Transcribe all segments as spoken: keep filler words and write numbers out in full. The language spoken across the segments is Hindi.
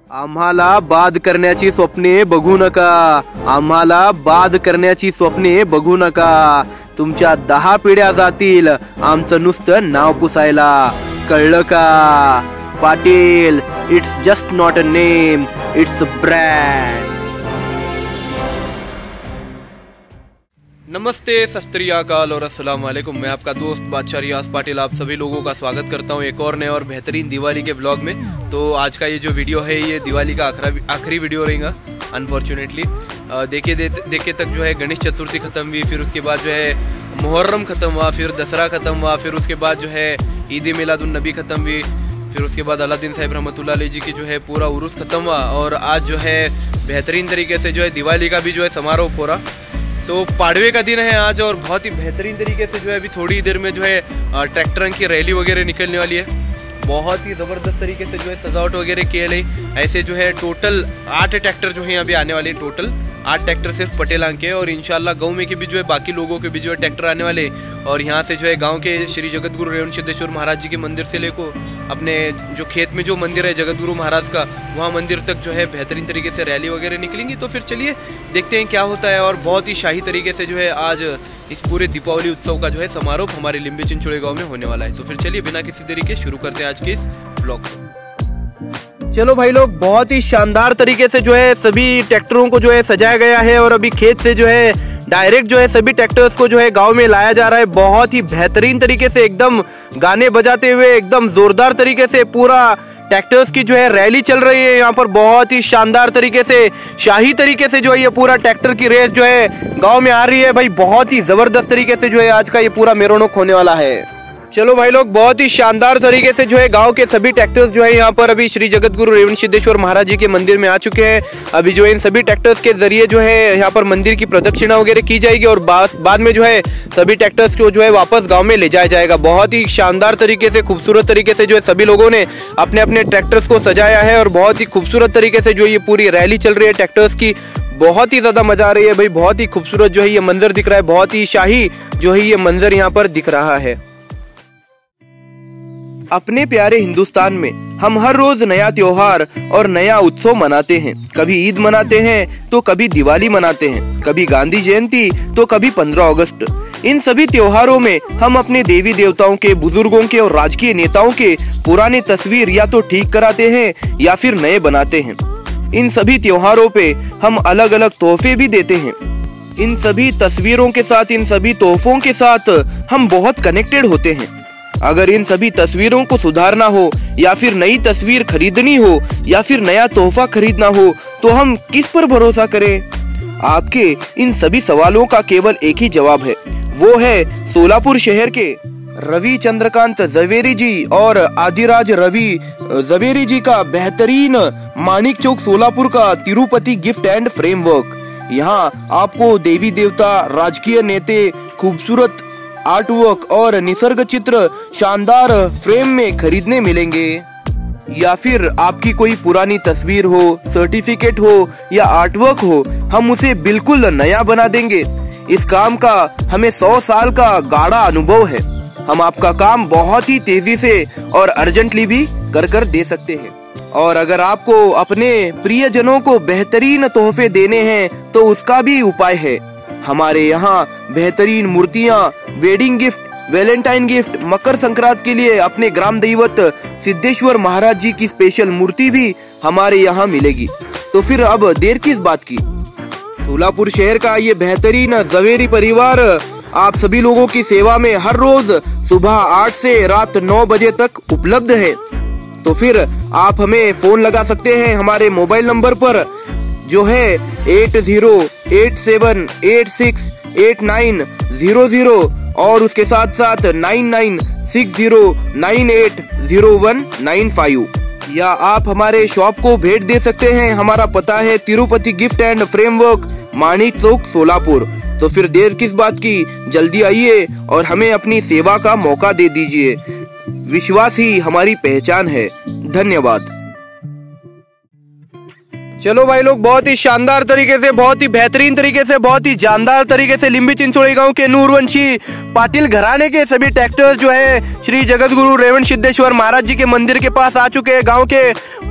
आम्हाला बाद करण्याची स्वप्ने बघू नका, आम्हाला बाद करण्याची स्वप्ने बघू नका. तुमच्या दहा पिढ्या जातील आमचं नुसतं नाव पुसायला, कळलं का Patil? It's just not a name, it's a brand. नमस्ते, सत श्री अकाल और अस्सलाम वालेकुम. मैं आपका दोस्त बादशाह रियाज पाटिल आप सभी लोगों का स्वागत करता हूं एक और नए और बेहतरीन दिवाली के व्लॉग में. तो आज का ये जो वीडियो है ये दिवाली का आखिरी वीडियो रहेगा अनफॉर्चुनेटली. देखिए देखे तक जो है गणेश चतुर्थी ख़त्म हुई, फिर उसके बाद जो है मुहर्रम ख़त्म हुआ, फिर दसरा ख़त्म हुआ, फिर उसके बाद जो है ईद मिलादुन नबी ख़त्म हुई, फिर उसके बाद अलादीन साहिब रहमतुल्लाह अलैह जी की जो है पूरा उर्स ख़त्म हुआ. और आज जो है बेहतरीन तरीके से जो है दिवाली का भी जो है समारोह हो रहा. तो पाड़वे का दिन है आज और बहुत ही बेहतरीन तरीके से जो है अभी थोड़ी देर में जो है ट्रैक्टर की रैली वगैरह निकलने वाली है. बहुत ही ज़बरदस्त तरीके से जो है सजावट वगैरह किए गई. ऐसे जो है टोटल आठ ट्रैक्टर जो है अभी आने वाले, टोटल आठ ट्रैक्टर सिर्फ पटेलांग के, और इंशाल्लाह गांव में के भी जो है बाकी लोगों के भी जो है ट्रैक्टर आने वाले. और यहाँ से जो है गांव के श्री जगतगुरु रेवण सिद्धेश्वर महाराज जी के मंदिर से लेकर अपने जो खेत में जो मंदिर है जगतगुरु महाराज का, वहाँ मंदिर तक जो है बेहतरीन तरीके से रैली वगैरह निकलेंगी. तो फिर चलिए देखते हैं क्या होता है. और बहुत ही शाही तरीके से जो है आज इस पूरे दीपावली उत्सव का जो है समारोह हमारे लिम्बी चिंचोड़े गाँव में होने वाला है. तो फिर चलिए बिना किसी देरी के शुरू करते हैं आज के इस ब्लॉग को. चलो भाई लोग, बहुत ही शानदार तरीके से जो है सभी ट्रैक्टरों को जो है सजाया गया है और अभी खेत से जो है डायरेक्ट जो है सभी ट्रैक्टर्स को जो है गांव में लाया जा रहा है. बहुत ही बेहतरीन तरीके से एकदम गाने बजाते हुए एकदम जोरदार तरीके से पूरा ट्रैक्टर्स की जो है रैली चल रही है यहाँ पर. बहुत ही शानदार तरीके से शाही तरीके से जो है ये पूरा ट्रैक्टर की रेस जो है गाँव में आ रही है भाई. बहुत ही जबरदस्त तरीके से जो है आज का ये पूरा मेरोनक होने वाला है. चलो भाई लोग, बहुत ही शानदार तरीके से जो है गांव के सभी ट्रैक्टर्स जो है यहाँ पर अभी श्री जगतगुरु रेवण सिद्धेश्वर महाराज जी के मंदिर में आ चुके हैं. अभी जो है इन सभी ट्रैक्टर्स के जरिए जो है यहाँ पर मंदिर की प्रदक्षिणा वगैरह की जाएगी और बाद बाद में जो है सभी ट्रैक्टर्स को जो है वापस गांव में ले जाया जाएगा. बहुत ही शानदार तरीके से खूबसूरत तरीके से जो है सभी लोगों ने अपने अपने ट्रैक्टर्स को सजाया है और बहुत ही खूबसूरत तरीके से जो ये पूरी रैली चल रही है ट्रैक्टर्स की. बहुत ही ज्यादा मजा आ रही है भाई. बहुत ही खूबसूरत जो है ये मंजर दिख रहा है, बहुत ही शाही जो है ये मंजर यहाँ पर दिख रहा है. अपने प्यारे हिंदुस्तान में हम हर रोज नया त्योहार और नया उत्सव मनाते हैं. कभी ईद मनाते हैं तो कभी दिवाली मनाते हैं, कभी गांधी जयंती तो कभी पंद्रह अगस्त. इन सभी त्योहारों में हम अपने देवी देवताओं के, बुजुर्गों के और राजकीय नेताओं के पुराने तस्वीर या तो ठीक कराते हैं या फिर नए बनाते हैं. इन सभी त्योहारों पे हम अलग अलग तोहफे भी देते हैं. इन सभी तस्वीरों के साथ, इन सभी तोहफों के साथ हम बहुत कनेक्टेड होते हैं. अगर इन सभी तस्वीरों को सुधारना हो या फिर नई तस्वीर खरीदनी हो या फिर नया तोहफा खरीदना हो तो हम किस पर भरोसा करें? आपके इन सभी सवालों का केवल एक ही जवाब है, वो है सोलापुर शहर के रवि चंद्रकांत जवेरी जी और आदिराज रवि जवेरी जी का बेहतरीन मानिक चौक सोलापुर का तिरुपति गिफ्ट एंड फ्रेमवर्क. यहाँ आपको देवी देवता, राजकीय नेते, खूबसूरत आर्ट वर्क और निसर्ग चित्र शानदार फ्रेम में खरीदने मिलेंगे. या फिर आपकी कोई पुरानी तस्वीर हो, सर्टिफिकेट हो या आर्ट वर्क हो, हम उसे बिल्कुल नया बना देंगे. इस काम का हमें सौ साल का गाढ़ा अनुभव है. हम आपका काम बहुत ही तेजी से और अर्जेंटली भी कर कर दे सकते हैं. और अगर आपको अपने प्रियजनों को बेहतरीन तोहफे देने हैं तो उसका भी उपाय है. हमारे यहाँ बेहतरीन मूर्तियाँ, wedding gift, Valentine gift, Makar Sankranti के लिए अपने ग्राम दैवत सिद्धेश्वर महाराज जी की स्पेशल मूर्ति भी हमारे यहाँ मिलेगी. तो फिर अब देर किस बात की? सोलापुर शहर का ये बेहतरीन जवेरी परिवार आप सभी लोगों की सेवा में हर रोज सुबह आठ से रात नौ बजे तक उपलब्ध है. तो फिर आप हमें फोन लगा सकते हैं हमारे मोबाइल नंबर पर जो है eight zero eight seven eight six eight nine zero zero और उसके साथ साथ nine nine six zero nine eight zero one nine five. या आप हमारे शॉप को भेंट दे सकते हैं. हमारा पता है Tirupati gift and framework, Manik Chowk, Solapur. तो फिर देर किस बात की, जल्दी आइए और हमें अपनी सेवा का मौका दे दीजिए. विश्वास ही हमारी पहचान है. धन्यवाद. चलो भाई लोग, बहुत ही शानदार तरीके से, बहुत ही बेहतरीन तरीके से, बहुत ही जानदार तरीके से लिम्बी चिंचोड़ी गांव के नूरवंशी पाटिल घराने के सभी ट्रैक्टर्स जो है श्री जगतगुरु रेवण सिद्धेश्वर महाराज जी के मंदिर के पास आ चुके हैं. गांव के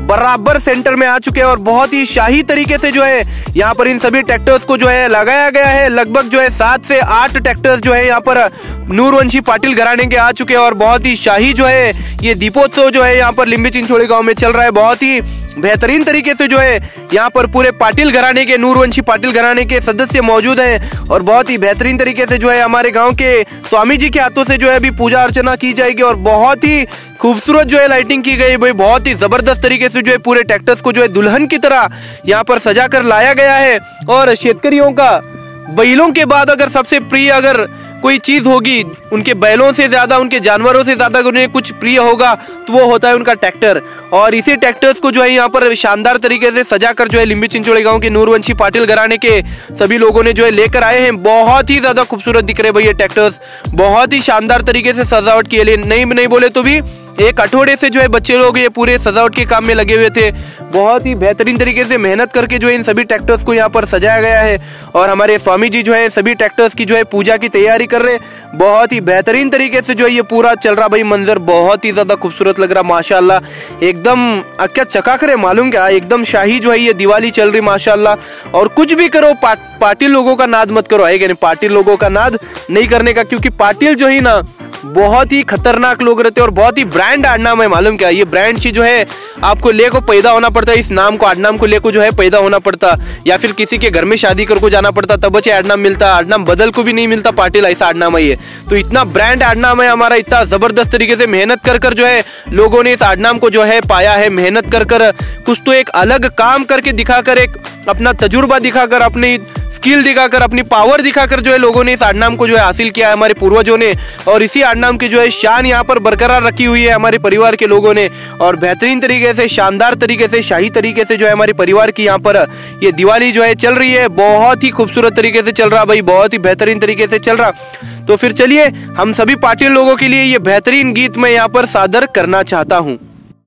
बराबर सेंटर में आ चुके हैं और बहुत ही शाही तरीके से जो है यहाँ पर इन सभी ट्रैक्टर्स को जो है लगाया गया है। लगभग जो है सात से आठ ट्रैक्टर्स जो है यहाँ पर नूरवंशी पाटिल घराने के आ चुके हैं और बहुत ही शाही जो है ये दीपोत्सव जो है यहाँ पर लिंबी चिंचोड़ी गांव में चल रहा है। बहुत ही बेहतरीन तरीके से जो है यहाँ पर पूरे पाटिल घराने के नूरवंशी पाटिल घराने के सदस्य मौजूद हैं और बहुत ही बेहतरीन तरीके से जो है हमारे गांव के स्वामी जी के हाथों से जो है अभी पूजा अर्चना की जाएगी और बहुत ही खूबसूरत जो है लाइटिंग की गई भाई। बहुत ही जबरदस्त तरीके से जो है पूरे ट्रैक्टर्स को जो है दुल्हन की तरह यहाँ पर सजा कर लाया गया है। और शेतकरियों का बैलों के बाद अगर सबसे प्रिय अगर कोई चीज होगी, उनके बैलों से ज्यादा उनके जानवरों से ज्यादा अगर उन्हें कुछ प्रिय होगा तो वो होता है उनका ट्रैक्टर। और इसी ट्रैक्टर्स को जो है यहाँ पर शानदार तरीके से सजाकर जो है लिंबी चिंचोड़ी गांव के नूरवंशी पाटिल घराने के सभी लोगों ने जो है लेकर आए हैं। बहुत ही ज्यादा खूबसूरत दिख रहे भाई ये ट्रैक्टर्स, बहुत ही शानदार तरीके से सजावट किए लिए नहीं नहीं बोले तो भी एक अठौड़े से जो है बच्चे लोग ये पूरे सजावट के काम में लगे हुए थे। बहुत ही बेहतरीन तरीके से मेहनत करके जो है इन सभी ट्रैक्टर्स को यहाँ पर सजाया गया है और हमारे स्वामी जी जो है सभी ट्रैक्टर्स की जो है पूजा की तैयारी कर रहे हैं। बहुत ही बेहतरीन तरीके से जो है ये पूरा चल रहा भाई मंजर, बहुत ही ज्यादा खूबसूरत लग रहा माशाल्लाह। एकदम क्या चकाक रहे मालूम क्या, एकदम शाही जो है ये दिवाली चल रही माशाल्लाह। और कुछ भी करो पा, पाटिल लोगों का नाद मत करो, है क्या नहीं, पाटिल लोगों का नाद नहीं करने का, क्योंकि पाटिल जो है ना बहुत ही खतरनाक लोग रहते हैं और बहुत ही ब्रांड आडनाम है मालूम क्या। ये ब्रांड सी जो है आपको लेको पैदा होना पड़ता है, इस नाम को आडनाम को लेको जो है पैदा होना पड़ता, या फिर किसी के घर में शादी कर को जाना पड़ता तब बचे आडनाम मिलता, आडनाम बदल को भी नहीं मिलता, पाटिल ऐसा आडनाम है ये। तो इतना ब्रांड आडनाम है हमारा, इतना जबरदस्त तरीके से मेहनत कर कर जो है लोगों ने इस आडनाम को जो है पाया है। मेहनत कर कर कुछ तो एक अलग काम करके दिखाकर, एक अपना तजुर्बा दिखाकर, अपनी स्किल दिखाकर, अपनी पावर दिखाकर जो है लोगों ने इस आडनाम को जो है हासिल किया है हमारे पूर्वजों ने। और इसी आडनाम की जो है शान यहाँ पर बरकरार रखी हुई है हमारे परिवार के लोगों ने। और बेहतरीन तरीके से, शानदार तरीके से, शाही तरीके से जो है हमारे परिवार की यहाँ पर ये दिवाली जो है चल रही है। बहुत ही खूबसूरत तरीके से चल रहा भाई, बहुत ही बेहतरीन तरीके से चल रहा। तो फिर चलिए हम सभी पाटिल लोगों के लिए ये बेहतरीन गीत मैं यहाँ पर सादर करना चाहता हूँ।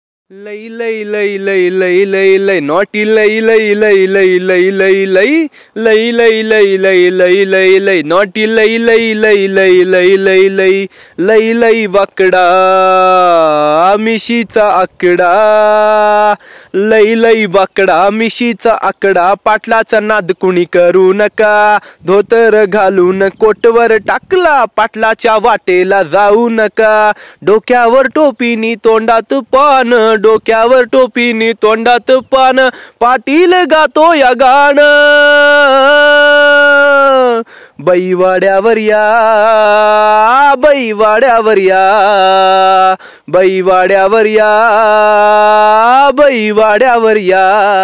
लई लई लई लई लई लई लई नोटी लई लई लई लई लई लई लई लई लई लई लई लई लई लई नोटी लई लई लई लई लई लई लई लई लई वाकडा मिशीचा आकडा, लई लई वाकडा मिशीचा आकडा, पाटलाचा नाद कुणी करू नका, धोतर घालून कोटवर टाकला, पाटलाच्या वाटेला जाऊ नका, डोक्यावर टोपीनी तोंडात पान, डोक्यावर टोपीनी तोंडात पान, पाटील गातो या गाणं, बैवाड्यावर या, बैवाड्यावर या, बैवाड्यावर या, बैवाड्यावर या।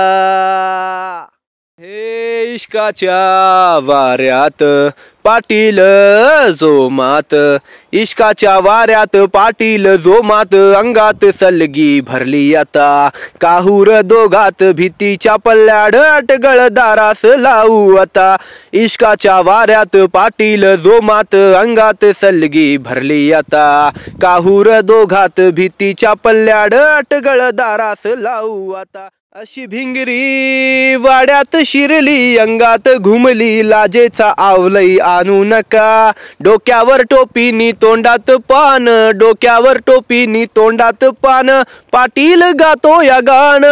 हे इश्काच्या वाऱ्यात पाटील जोमात, इश्काच्या वाऱ्यात पाटील जोमात, अंगात सलगी भरली आता, काहूर दोघात भीतीच्या पल्ल्याड अटगळ दारास लावू आता, इश्काच्या वाऱ्यात पाटील जोमात, अंगात सलगी भरली आता, काहूर दोघात भीतीच्या पल्ल्याड अटगळ दारास लावू आता, अशी भिंगरी वाड्यात शिरली, अंगात घुमली, लाजेचा आवलई आणू नका, डोक्यावर टोपीनी तोंडात पान, डोक्यावर टोपीनी तोंडात पान, पाटील गातो या गाणं,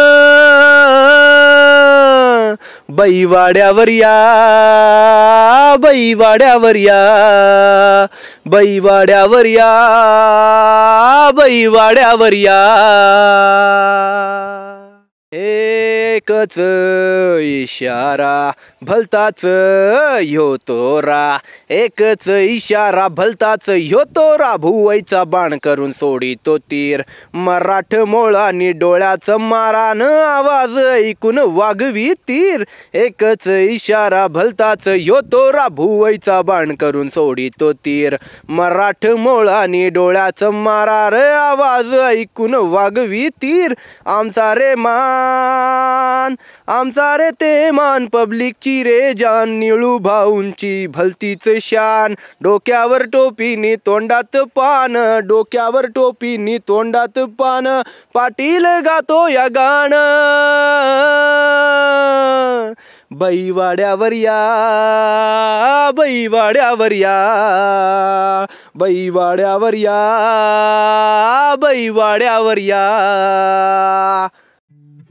बैवाड्यावर या, बैवाड्यावर या, बैवाड्यावर या, बैवाड्यावर या। एकच इशारा भलताच ह्यो तोरा, एकच इशारा भलताच ह्यो तोरा, भुवईचा बाण करून सोडितो तीर, मराठ मोळानी डोळ्याचं मारान, आवाज ऐकून वागवी तीर, एकच इशारा भलताच ह्यो तोरा, भुवईचा बाण करून सोडितो तीर, मराठ मोळानी डोळ्याचं मारार, आवाज ऐकून वागवी तीर, आमचा रे मान, आमचा रे ते मान, पब्लिकची रे जान, निळू भाऊंची भलतीच शान, डोक्यावर टोपीनी तोंडात पान, डोक्यावर टोपीनी तोंडात पान, पाटील गातो या गाणं, बैवाड्यावर या, बैवाड्यावर या, बैवाड्यावर या, बैवाड्यावर या।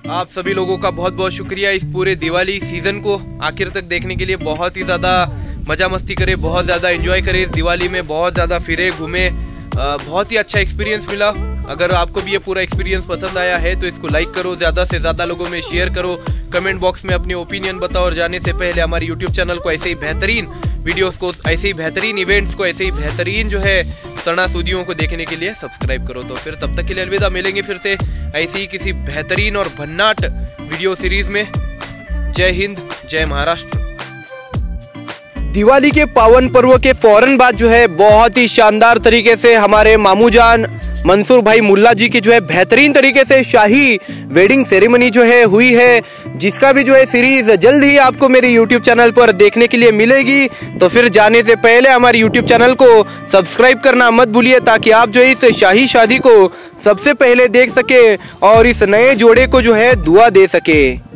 आप सभी लोगों का बहुत बहुत शुक्रिया इस पूरे दिवाली सीजन को आखिर तक देखने के लिए। बहुत ही ज़्यादा मज़ा मस्ती करे, बहुत ज़्यादा एंजॉय करे इस दिवाली में, बहुत ज़्यादा फिरे घूमे, बहुत ही अच्छा एक्सपीरियंस मिला। अगर आपको भी ये पूरा एक्सपीरियंस पसंद आया है तो इसको लाइक करो, ज़्यादा से ज़्यादा लोगों में शेयर करो, कमेंट बॉक्स में अपने ओपिनियन बताओ। और जाने से पहले हमारे यूट्यूब चैनल को ऐसे ही बेहतरीन वीडियोस को, ऐसे ही बेहतरीन इवेंट्स को, ऐसे ही बेहतरीन जो है सना सूदियों को देखने के लिए सब्सक्राइब करो। तो फिर तब तक के लिए अलविदा, मिलेंगे फिर से ऐसी ही किसी बेहतरीन और भन्नाट वीडियो सीरीज में। जय हिंद, जय महाराष्ट्र। दिवाली के पावन पर्व के फौरन बाद जो है बहुत ही शानदार तरीके से हमारे मामू जान मंसूर भाई मुल्ला जी की जो है बेहतरीन तरीके से शाही वेडिंग सेरेमनी जो है हुई है, जिसका भी जो है सीरीज जल्द ही आपको मेरे यूट्यूब चैनल पर देखने के लिए मिलेगी। तो फिर जाने से पहले हमारे यूट्यूब चैनल को सब्सक्राइब करना मत भूलिए, ताकि आप जो है इस शाही शादी को सबसे पहले देख सके और इस नए जोड़े को जो है दुआ दे सके।